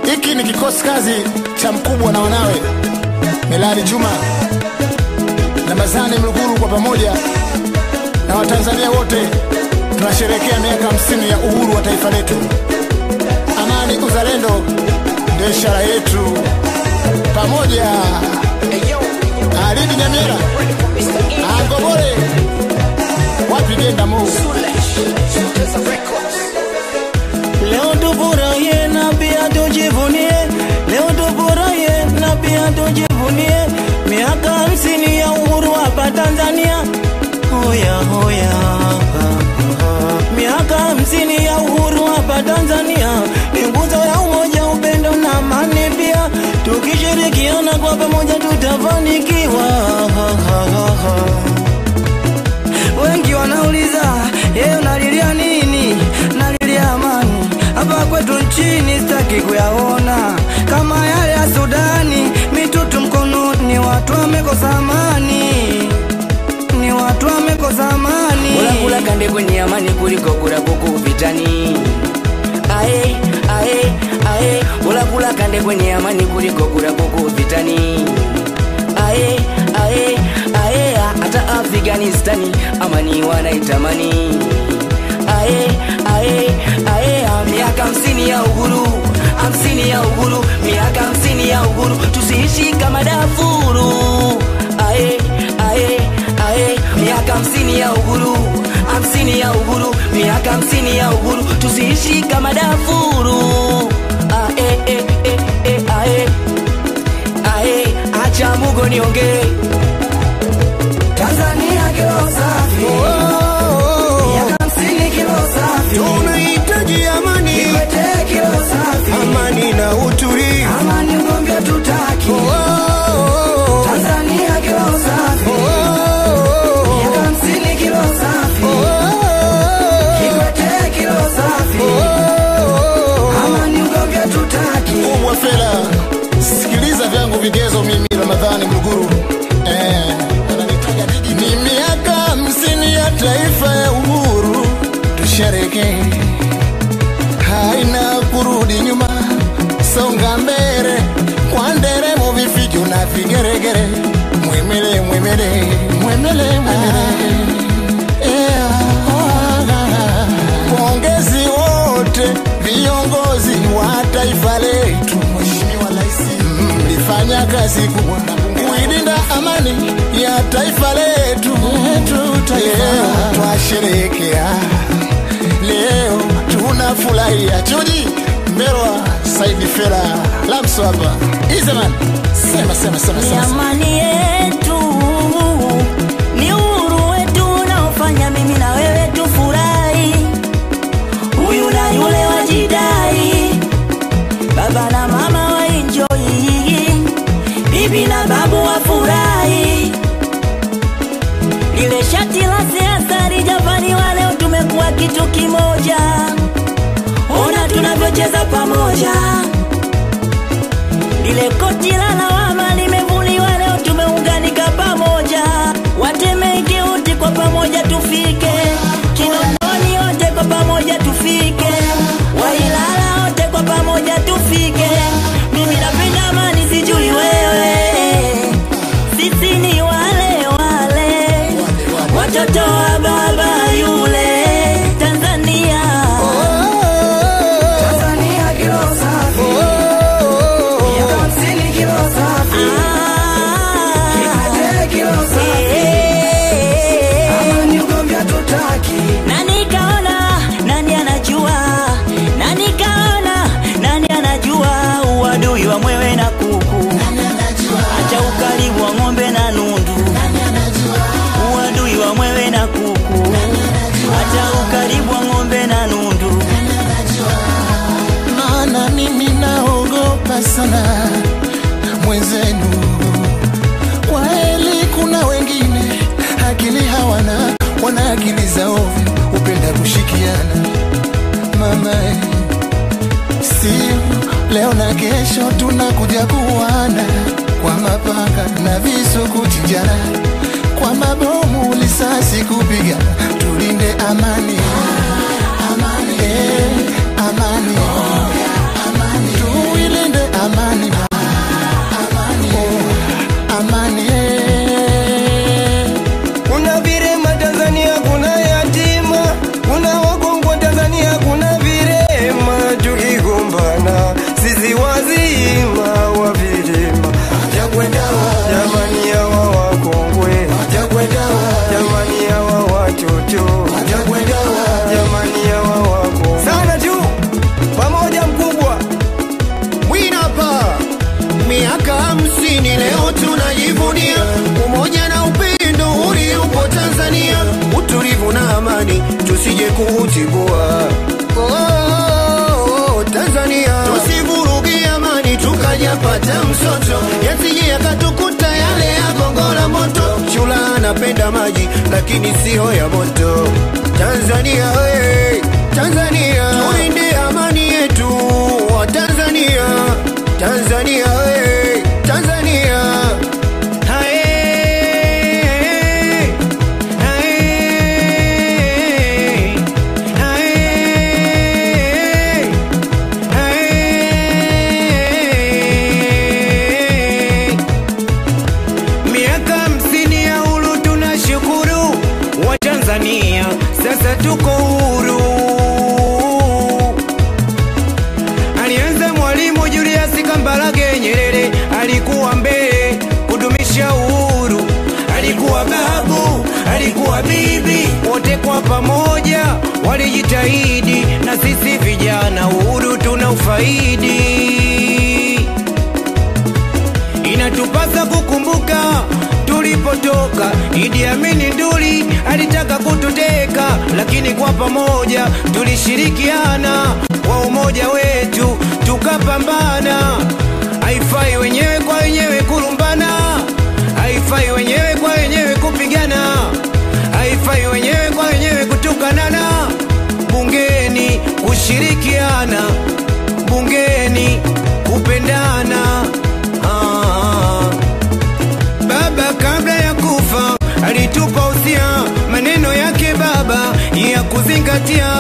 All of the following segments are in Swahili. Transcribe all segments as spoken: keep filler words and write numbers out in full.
Hiki ni kikosi kazi cha mkubwa na wanawe Melali Juma na Mazani Mluguru, kwa pamoja na Watanzania wote tunasherehekea miaka hamsini ya uhuru wa taifa letu. Amani, uzalendo ndio ishara yetu. Pamoja Alidi Nyamira Angobole wapigenda Mungu. Leo tufurahie na pia tujivunie, leo tufurahie na pia tujivunie miaka hamsini ya uhuru hapa Tanzania. Hoya hoya, miaka hamsini ya uhuru hapa Tanzania ni nguzo ya umoja, upendo na amani pia. Tukishirikiana kwa pamoja tutafanikiwa. Wengi wanauliza, yeye unalilia nini? Nalilia amani. Hapa kwetu nchini sitaki kuyaona kama yale ya Sudani, mitutu mkononi, watu wamekosa amani, ni watu wamekosa amani. Kula kula kande kwenye amani kuliko kula kuku vitani. Ae, ae, ae. Kula kula kande kwenye amani kuliko kula kuku vitani. Ae, ae, ae. Hata Afghanistani amani wanaitamani. Ae, ae, ae. Miaka hamsini ya uhuru, hamsini ya uhuru, miaka hamsini ya uhuru, tusiishi kama Darfuru. Ae, ae, ae. Miaka hamsini ya uhuru, hamsini ya uhuru, miaka hamsini ya uhuru, tusiishi kama Darfuru. Ae, e, e, e, ae, ae. Acha Mungu niongee. Tanzania kilo safi, miaka hamsini kilo safi. Tunahitaji amani, Kikwete kilo safi, amani na utulivu. amani ugomvi tutaki. Tanzania kilo safi, miaka hamsini kilo safi. Kikwete kilo safi, amani ugomvi tutaki. Kubwa fela, sikiliza vyangu vigezo mimi Ramadhani Mluguru. Eh, ananitaja digi. Ni miaka hamsini ya taifa ya uhuru, tusherehekee. Haina kurudi nyuma, songa mbele kwa nderemo, vifijo na vigeregere. Mwemele, mwemele, mwemele, mwemele. Pongezi wote viongozi wa taifa letu. Mheshimiwa Rais, mlifanya kazi kubwa kuilinda amani ya taifa letu. Leo twasherehekea, leo tunafurahia. Chuji Mberwa Saidi Fela Lamso hapa. Izeman, sema sema sema sema. Amani yetu ni uhuru wetu unaofanya mimi na wewe tufurahi. Huyu na yule wajidai, baba na mama wa enjoy, bibi na babu wafurahi. Lile shati la siasa lijavaliwa, leo tumekuwa kitu kimoja. Ona tunavyocheza pamoja. Lile koti la lawama limevuliwa, leo tumeunganika pamoja. Watemeke wote kwa pamoja tufike, Kinondoni wote kwa pamoja tufike, Wailala wote kwa pamoja tufike. Mimi napenda amani, sijui wewe. Sisi ni wale wale watoto wa baba yule. Tanzania, Tanzania kilo safi, miaka hamsini kilo safi. Kikwete kilo safi, amani ugomvi tutaki. nani kaona, nani anajua, nani kaona, nani anajua uadui wa mwewe na kuku. Acha ukaribu wa ng'ombe na nundu, uadui wa mwewe na kuku. Acha ukaribu wa ng'ombe na nundu. Maana mimi naogopa sana mwenzenu. Kwa heli kuna wengine akili hawana, wana akili za ovyo, upenda kushikiana. Mama, sio leo na kesho tunakuja kuwana kwa mapanga na visu kuchinjana, kwa mabomu lisasi kupiga. Tulinde amani, amani, eh, amani, amani. Tuile hatujapata msoto, yasije yakatukuta yale ya gongo la moto. Chula anapenda maji lakini sio ya moto. Tanzania hey, Tanzania tuinde amani yetu wa Tanzania. Tanzania hey, Tanzania sasa tuko huru. Alianza Mwalimu Julius Kambarage Nyerere, alikuwa mbele kudumisha uhuru. Alikuwa babu, alikuwa bibi, wote kwa pamoja walijitahidi, na sisi vijana uhuru tunaufaidi. Inatupasa kukumbuka tulipotoka. Idi Amin Nduli alitaka kututeka, lakini kwa pamoja tulishirikiana, kwa umoja wetu tukapambana. Haifai wenyewe kwa wenyewe kulumbana, haifai wenyewe kwa wenyewe kupigana, haifai wenyewe kwa wenyewe kutukanana. Bungeni kushirikiana, bungeni kupendana. ah. Baba kabla ya kufa alitupa usia, maneno yake baba ya kuzingatia.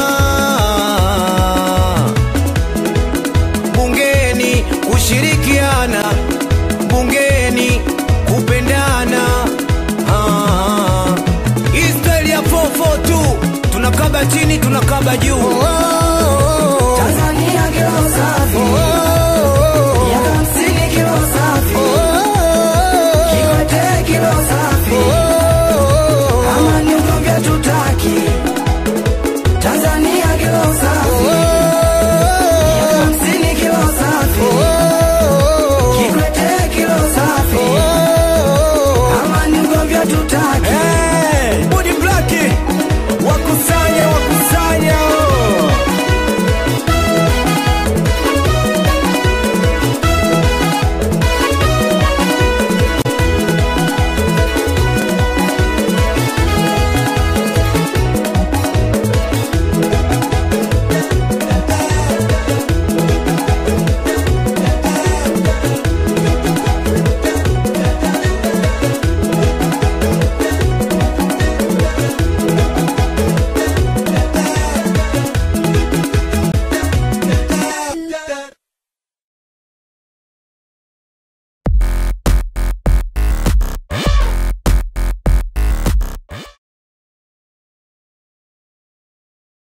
Bungeni kushirikiana, bungeni kupendana. ah. Hii style ya four four two, tunakaba chini tunakaba juu.